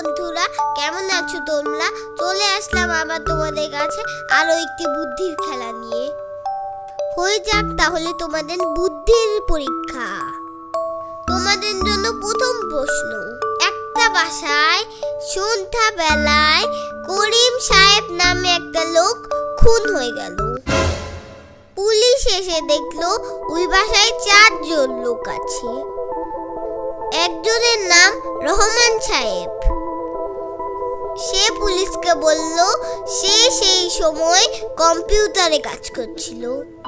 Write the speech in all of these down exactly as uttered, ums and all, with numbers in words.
বন্ধুরা, কেমন আছো তোমরা? চলে আসলাম আবার তোমাদের কাছে আরো একটি বুদ্ধির খেলা নিয়ে। হয়ে যাক তাহলে তোমাদের বুদ্ধির পরীক্ষা। তোমাদের জন্য প্রথম প্রশ্ন। একটা বাসায় সন্ধ্যা বেলায় করিম সাহেব নামে একটা লোক খুন হয়ে গেল। পুলিশ এসে দেখলো ওই বাসায় চারজন লোক আছে। একজনের নাম রহমান সাহেব। সে পুলিশকে বলল সে সেই সময় কম্পিউটারে কাজ করছিল।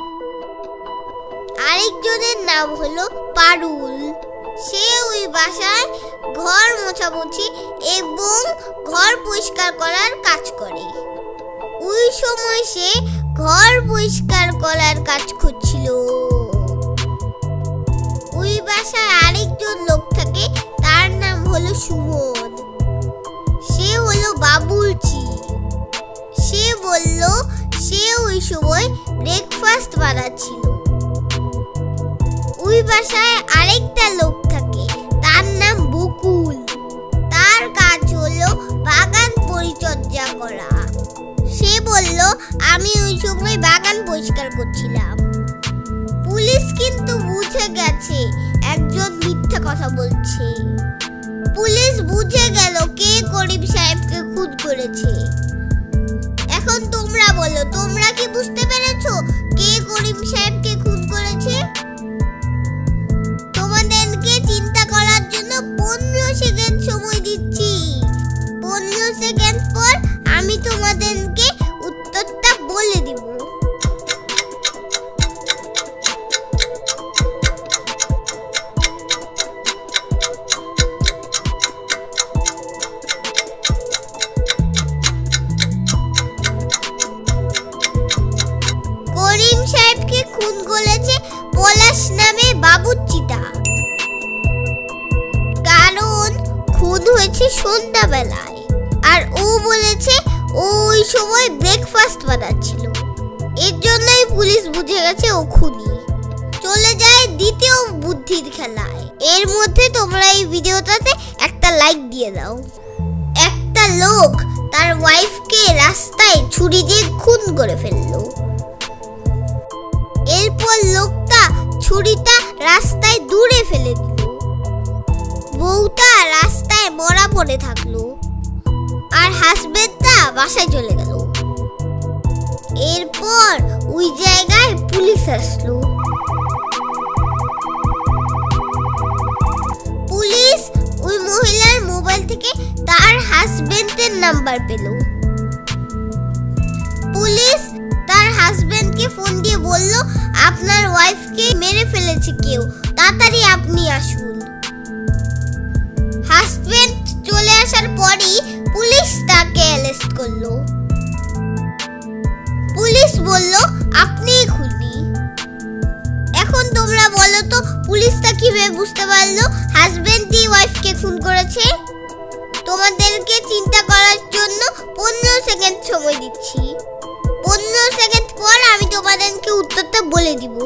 আরেকজনের নাম হলো পারুল। সে ওই বাসায় ঘর মোছামুছি এবং ঘর পরিষ্কার করার কাজ করে। ওই সময় সে ঘর পরিষ্কার করার কাজ করছিল। ওই বাসায় আরেকজন লোক থাকে, তার নাম হলো সুমন। সে হলো বাবুর্চি। সে বলল সে ওই সময় ব্রেকফাস্ট বানাচ্ছিল। ওই বাসায় আরেকটা লোক থাকে, তার নাম বকুল। তার কাজ হলো বাগান পরিচর্যা করা। সে বলল আমি ওই সময় বাগান পরিষ্কার করছিলাম। পুলিশ কিন্তু বুঝে গেছে একজন মিথ্যা কথা বলছে। পুলিশ বুঝে গেল কে করিম সাহেবকে খুন করেছে। এখন তোমরা বলো, তোমরা কি বুঝতে পেরেছো কে করিম সাহেবকে খুন করেছে? তোমাদেরকে চিন্তা করার জন্য পনেরো সেকেন্ড সময় দিচ্ছি। পনেরো সেকেন্ড পর আমি তোমাদেরকে উত্তরটা বলে দিব। করিম সাহেবকে খুন করেছে পলাশ নামে বাবুর্চিটা। কারণ খুন হয়েছে সন্ধ্যাবেলায়, আর ও বলেছে ওই সময় ব্রেকফাস্ট বানাচ্ছিল। এর জন্যই পুলিশ বুঝে গেছে ও খুনি। চলে যায় দ্বিতীয় বুদ্ধির খেলায়। এর মধ্যে তোমরা এই ভিডিওটাতে একটা লাইক দিয়ে দাও। একটা লোক তার ওয়াইফকে রাস্তায় ছুরি দিয়ে খুন করে ফেললো। এরপর লোকটা ছুরিটা রাস্তায় দূরে ফেলে দিল। বউটা রাস্তায় মরা পড়ে থাকলো, আর হাজবেন্ডটা বাসায় চলে গেল। এরপর ওই জায়গায় পুলিশ আসলো। পুলিশ ওই মহিলার মোবাইল থেকে তার হাজবেন্ডের নাম্বার পেল। পুলিশ তার হাজবেন্ডকে ফোন দিয়ে বলল আপনার ওয়াইফকে মেরে ফেলেছে কেউ, তাড়াতাড়ি আপনি আসুন। হাজবেন্ড চলে আসার পরই পুলিশ তাকে অ্যারেস্ট করলো। পুলিশ বলল আপনিই খুনি। এখন তোমরা বলো তো পুলিশটা কিভাবে বুঝতে পারলো হাজবেন্ডই ওয়াইফকে খুন করেছে? তোমাদেরকে চিন্তা করার জন্য পনেরো সেকেন্ড সময় দিচ্ছি। পনেরো সেকেন্ড পর আমি তোমাদেরকে উত্তরটা বলে দিব।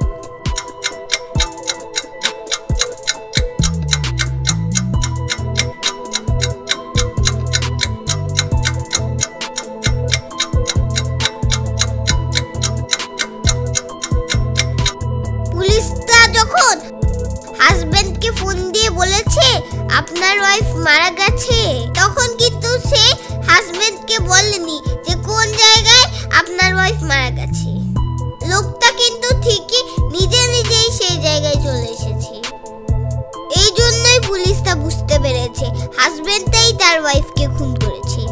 পুলিশটা যখন হাজবেন্ডকে ফোন দিয়ে বলেছে আপনার ওয়াইফ মারা গেছে, তখন কিন্তু সে হাজবেন্ডকে বলেনি যে কোন জায়গায় আপনার ওয়াইফ মারা গেছে। লোকটা কিন্তু ঠিকই নিজে নিজেই সেই জায়গায় চলে এসেছে। এই জন্যই পুলিশটা বুঝতে পেরেছে হাজবেন্ডটাই তার ওয়াইফকে খুন করেছে।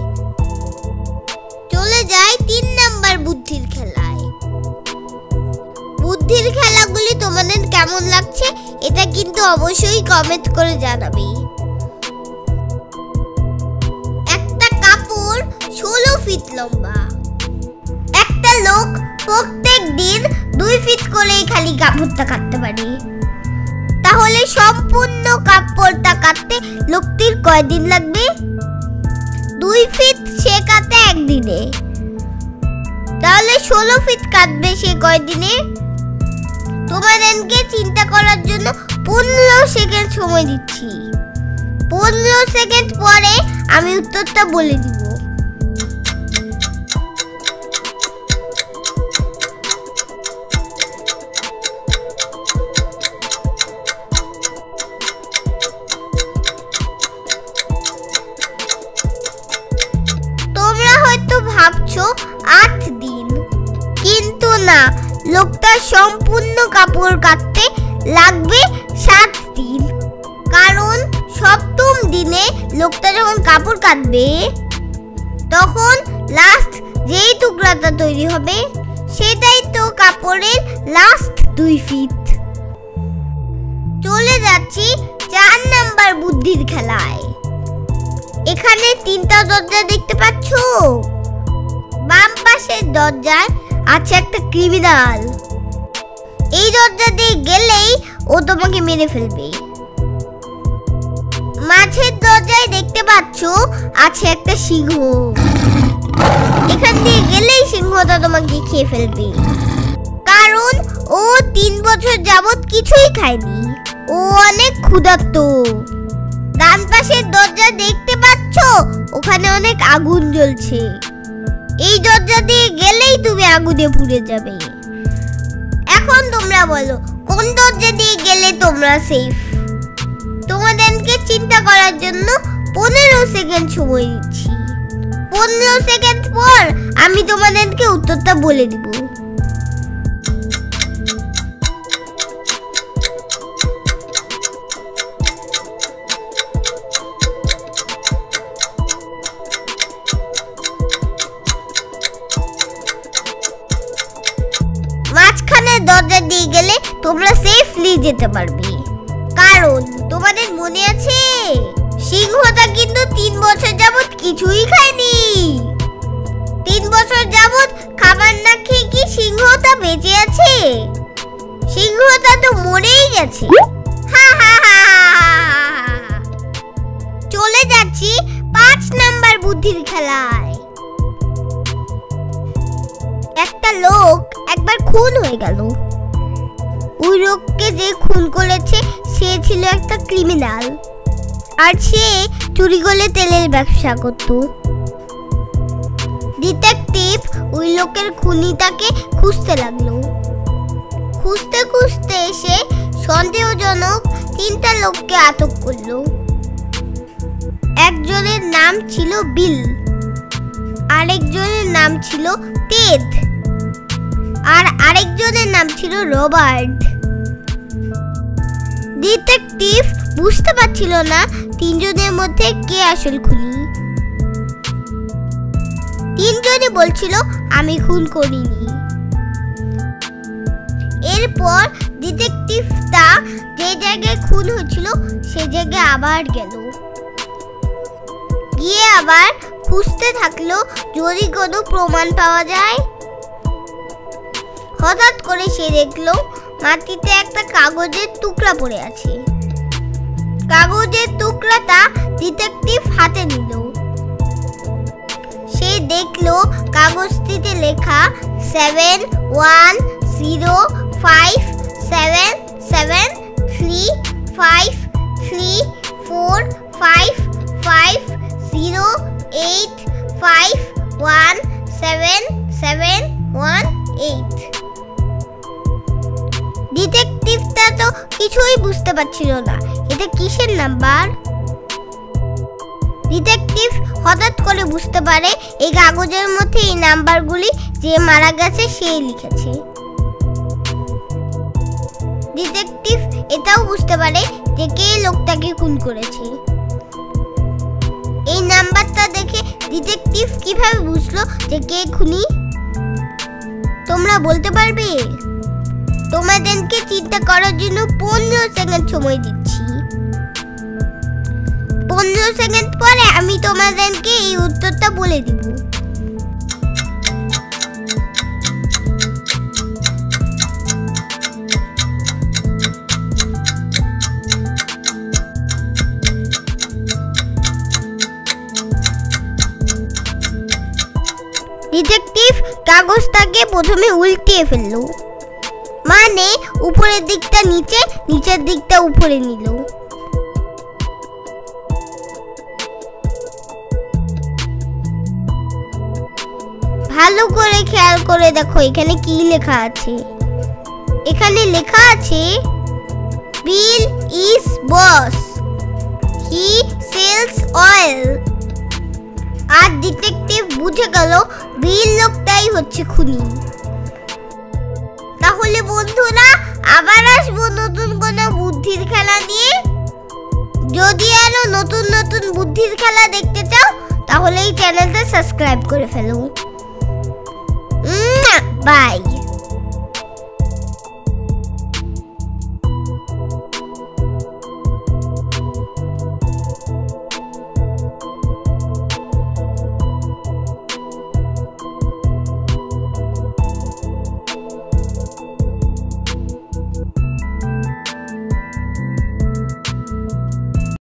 চলে যায় তিন নাম্বার বুদ্ধির খেলায়। বুদ্ধির খেলাগুলি তোমাদের কেমন লাগছে এটা কিন্তু অবশ্যই কমেন্ট করে জানাবে। একটা কাপড় ষোলো ফিট লম্বা। একটা লোক প্রত্যেক দিন দুই ফিট করেই খালি কাপড়টা কাটতে পারে। তাহলে সম্পূর্ণ কাপড়টা কাটতে লোকটির কয়দিন লাগবে? দুই ফিট সে কাটে একদিনে। তাহলে ষোলো ফিট কাটবে সে কয়দিনে? তোমাদেরকে চিন্তা করার জন্য পনেরো সেকেন্ড সময় দিচ্ছি। পনেরো সেকেন্ড পরে আমি উত্তরটা বলে দিব। তোমরা হয়তো ভাবছো আট দিন, কিন্তু না, লোকটা সম্পূর্ণ কাপড় কাটতে লাগবে সাত দিন। কারণ সপ্তম দিনে লোকটা যখন কাপড় কাটবে তখন লাস্ট যেই টুকরাটা তৈরি হবে সেটাই তো কাপড়ের লাস্ট দুই ফিট। চলে যাচ্ছি চার নাম্বার বুদ্ধির খেলায়। এখানে তিনটা দরজা দেখতে পাচ্ছ। বাম পাশের দরজায় আছে একটা ক্রিমিনাল। এই দরজা দিয়ে গেলেই ও তোমাকে মেরে ফেলবে। মাঝের দরজায় দেখতে পাচ্ছ আছে একটা সিংহ। এখান দিয়ে গেলেই সিংহটা তোমাকে খেয়ে ফেলবে, কারণ ও তিন বছর যাবত কিছুই খায়নি, ও অনেক ক্ষুধার্ত। ডান পাশের দরজা দেখতে পাচ্ছ, ওখানে অনেক আগুন জ্বলছে। এই দরজা দিয়ে গেলেই তুমি আগুনে পুড়ে যাবে। এখন তোমরা বলো কোন দরজা দিয়ে গেলে তোমরা সেফ? তোমাদেরকে চিন্তা করার জন্য পনেরো সেকেন্ড সময় দিচ্ছি। পনেরো সেকেন্ড পর আমি তোমাদেরকে উত্তরটা বলে দিব। মাঝখানের দরজা দিয়ে গেলে তোমরা সেফলি যেতে পারবে, কারণ তোমাদের মনে আছে সিংহটা কিন্তু তিন বছর যাবত কিছুই খায়নি। তিন বছর যাবত খাবার না খেয়ে কি সিংহটা বেঁচে আছে? সিংহটা তো মরেই গেছে। হা হা হা। চলে যাচ্ছি পাঁচ নাম্বার বুদ্ধির খেলায়। একটা লোক একবার খুন হয়ে গেল। ওই লোককে যে খুন করেছে সে ছিল একটা ক্রিমিনাল, আর সে চুরি করে তেলের ব্যবসা করত। ডিটেকটিভ ওই লোকের খুনিটাকে খুঁজতে লাগলো। খুঁজতে খুঁজতে এসে সন্দেহজনক তিনটা লোককে আটক করলো। একজনের নাম ছিল বিল, আরেকজনের নাম ছিল টেড, আর আরেকজনের নাম ছিল রবার্ট। ডিটেকটিভ বুঝতে পারছিল না তিনজনের মধ্যে কে আসল খুনি। তিনজনই বলছিল আমি খুন করিনি। এরপর ডিটেকটিভটা যে জায়গায় খুন হয়েছিল সে জায়গায় আবার গেল, গিয়ে আবার খুঁজতে থাকলো যদি কোনো প্রমাণ পাওয়া যায়। হঠাৎ করে সে দেখলো মাটিতে একটা কাগজের টুকরা পড়ে আছে। কাগজের টুকরাটা ডিটেকটিভ হাতে নিল। সে দেখলো কাগজটিতে লেখা seven one zero five seven seven three five three four five five zero eight five one seven seven one eight. ডিটেকটিভটা তো কিছুই বুঝতে পারছিল না এটা কিসের নাম্বার। ডিটেকটিভ হঠাৎ করে বুঝতে পারে এই কাগজের মধ্যে এই নাম্বারগুলি যে মারা গেছে সেই লিখেছে। ডিটেকটিভ এটাও বুঝতে পারে যে কে লোকটাকে খুন করেছে। এই নাম্বারটা দেখে ডিটেকটিভ কিভাবে বুঝলো যে কে খুনি? তোমরা বলতে পারবে? তোমাদেরকে চিন্তা করার জন্য পনেরো সেকেন্ড সময় দিচ্ছি। পনেরো সেকেন্ড পরে আমি তোমাদেরকে এই উত্তরটা বলে দিব। ডিটেকটিভ কাগজটাকে প্রথমে উল্টিয়ে ফেললো, মানে উপরের দিকটা নিচে, নিচের দিকটা উপরে নিল। ভালো করে খেয়াল করে দেখো এখানে কি লেখা আছে। এখানে লেখা আছে Bill is boss, he sells oil. আর ডিটেকটিভ বুঝে গেল বিল লোকটাই হচ্ছে খুনি। তাহলে বন্ধুরা আবার আসবো নতুন কোনো বুদ্ধির খেলা নিয়ে। যদি আরো নতুন নতুন বুদ্ধির খেলা দেখতে চাও তাহলে এই চ্যানেলটা সাবস্ক্রাইব করে ফেলো। বাই।